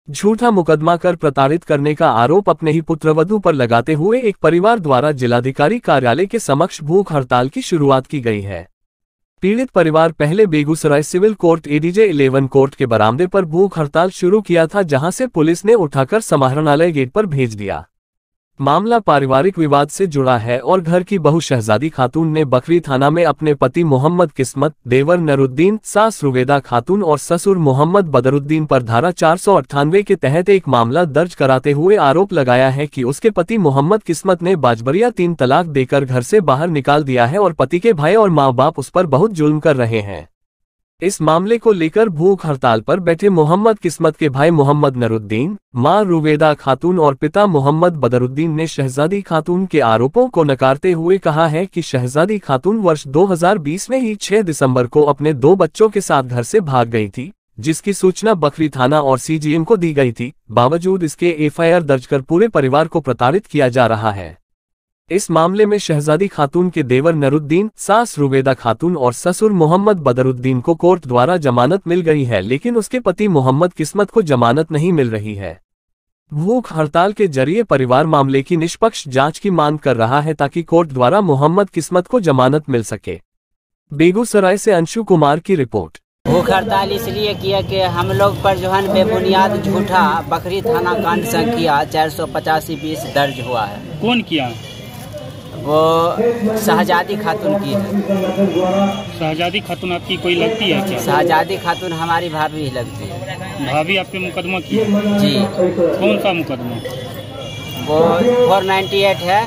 झूठा मुकदमा कर प्रताड़ित करने का आरोप अपने ही पुत्रवधू पर लगाते हुए एक परिवार द्वारा जिलाधिकारी कार्यालय के समक्ष भूख हड़ताल की शुरुआत की गई है। पीड़ित परिवार पहले Begusarai civil court ADJ 11 court के बरामदे पर भूख हड़ताल शुरू किया था, जहां से पुलिस ने उठाकर समाहरणालय गेट पर भेज दिया। मामला पारिवारिक विवाद से जुड़ा है और घर की बहू शहजादी खातून ने बखरी थाना में अपने पति मोहम्मद किस्मत, देवर नरुद्दीन, सास रुवेदा खातून और ससुर मोहम्मद बदरुद्दीन पर धारा 498 के तहत एक मामला दर्ज कराते हुए आरोप लगाया है कि उसके पति मोहम्मद किस्मत ने बाजबरिया 3 तलाक देकर घर से बाहर निकाल दिया है और पति के भाई और माँ बाप उस पर बहुत जुल्म कर रहे हैं। इस मामले को लेकर भूख हड़ताल पर बैठे मोहम्मद किस्मत के भाई मोहम्मद नरुद्दीन, मां रुवेदा खातून और पिता मोहम्मद बदरुद्दीन ने शहजादी खातून के आरोपों को नकारते हुए कहा है कि शहजादी खातून वर्ष 2020 में ही 6 दिसंबर को अपने 2 बच्चों के साथ घर से भाग गई थी, जिसकी सूचना बखरी थाना और सीजीएम को दी गई थी। बावजूद इसके एफआईआर दर्ज कर पूरे परिवार को प्रताड़ित किया जा रहा है। इस मामले में शहजादी खातून के देवर नरुद्दीन, सास रुवेदा खातून और ससुर मोहम्मद बदरुद्दीन को कोर्ट द्वारा जमानत मिल गई है, लेकिन उसके पति मोहम्मद किस्मत को जमानत नहीं मिल रही है। भूख हड़ताल के जरिए परिवार मामले की निष्पक्ष जांच की मांग कर रहा है ताकि कोर्ट द्वारा मोहम्मद किस्मत को जमानत मिल सके। बेगूसराय से अंशु कुमार की रिपोर्ट। भूख हड़ताल इसलिए किया कि हम लोग पर जो है बेबुनियाद झूठा बखरी थाना कांड संख्या 485-20 दर्ज हुआ है। कौन किया? वो शहजादी खातून की है। शहजादी खातून आपकी कोई लगती है क्या? शहजादी खातून हमारी भाभी ही लगती है। भाभी आप पे मुकदमा की है? जी। कौन सा मुकदमा? वो 498 है।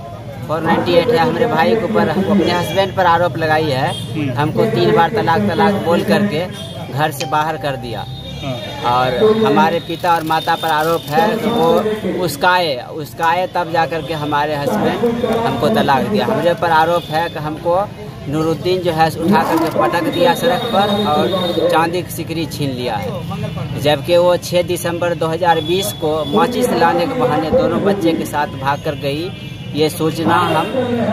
498 है। हमारे भाई के ऊपर अपने हस्बैंड पर आरोप लगाई है। हमको 3 बार तलाक बोल करके घर से बाहर कर दिया। और हमारे पिता और माता पर आरोप है तो वो उसकाए तब जाकर के हमारे हस्बैंड हमको तलाक दिया। हमारे पर आरोप है कि हमको नूरुद्दीन जो है उठा करके पटक दिया सड़क पर और चांदी की सिकरी छीन लिया है, जबकि वो 6 दिसंबर 2020 को माचिस लाने के बहाने दोनों बच्चे के साथ भाग कर गई। ये सूचना हम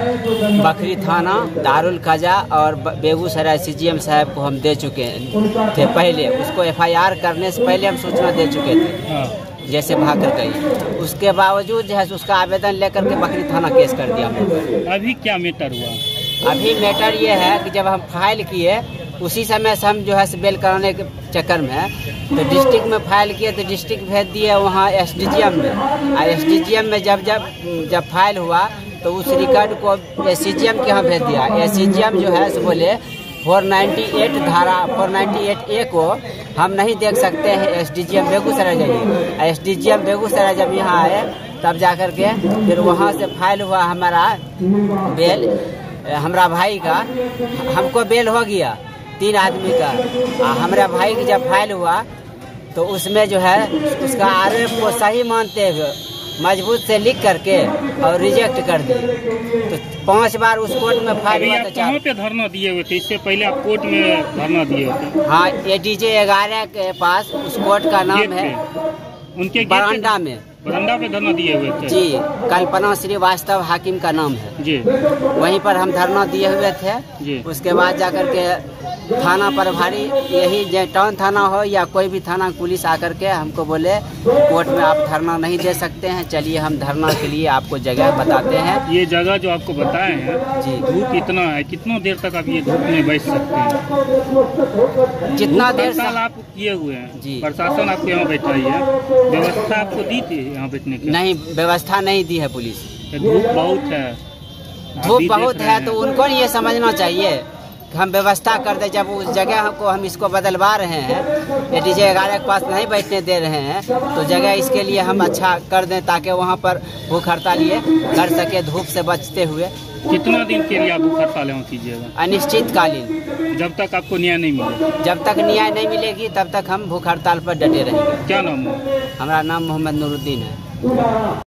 बखरी थाना, दारुल कजा और बेगूसराय सीजीएम साहब को हम दे चुके थे। पहले उसको एफआईआर करने से पहले हम सूचना दे चुके थे, जैसे भाग कर गई। उसके बावजूद जो है उसका आवेदन लेकर के बखरी थाना केस कर दिया। अभी क्या मैटर हुआ? अभी मैटर ये है कि जब हम फाइल किए उसी समय से हम जो है बेल कराने के चक्कर में तो डिस्ट्रिक्ट में फाइल किए तो डिस्ट्रिक्ट भेज दिए वहाँ एसडीजीएम में। और एसडीजीएम में जब फाइल हुआ तो उस रिकॉर्ड को एसडीजीएम के यहाँ भेज दिया। एसडीजीएम जो है बोले 498 धारा 498A को हम नहीं देख सकते हैं, एसडीजीएम बेगूसराय जाइए। एसडीजीएम बेगूसराय जब यहाँ आए तब जाकर के फिर वहाँ से फाइल हुआ हमारा बेल, हमारा भाई का हमको बेल हो गया 3 आदमी का। हमारे भाई की जब फाइल हुआ तो उसमें जो है उसका आरोप को सही मानते हुए मजबूत से लिख करके और रिजेक्ट कर दिए। तो 5 बार उस कोर्ट में फाइल हुआ। कहाँ पे धरना दिए हुए थे? इससे पहले आप कोर्ट में धरना दिए थे? हाँ, एडीजे 11 के पास उस कोर्ट का नाम है, उनके बरांडा में पे धरना दिए हुए थे। जी, कल्पना श्रीवास्तव हाकिम का नाम है जी। वहीं पर हम धरना दिए हुए थे जी। उसके बाद जाकर के थाना प्रभारी, यही टाउन थाना हो या कोई भी थाना, पुलिस आकर के हमको बोले कोर्ट में आप धरना नहीं दे सकते हैं, चलिए हम धरना के लिए आपको जगह बताते हैं। ये जगह जो आपको बताए हैं जी, धूप इतना है, कितना देर तक आप ये धूप में बैठ सकते हैं? जितना देर साल आप किए हुए हैं जी। प्रशासन आपको यहाँ बैठाई है, व्यवस्था आपको दी थी यहाँ बैठने की? नहीं, व्यवस्था नहीं दी है पुलिस। धूप बहुत है, धूप बहुत है तो उनको ये समझना चाहिए कि हम व्यवस्था कर दे। जब उस जगह को हम इसको बदलवा रहे हैं, एडीजे 11 के पास नहीं बैठने दे रहे हैं, तो जगह इसके लिए हम अच्छा कर दें ताकि वहाँ पर भूख हड़ताल ये कर सके धूप से बचते हुए। कितना दिन के लिए आप भूख हड़ताल यहाँ कीजिएगा? अनिश्चितकालीन, जब तक आपको न्याय नहीं मिले। जब तक न्याय नहीं मिलेगी तब तक हम भूख हड़ताल पर डटे रहेंगे। क्या नाम है? हमारा नाम मोहम्मद नूरुद्दीन है।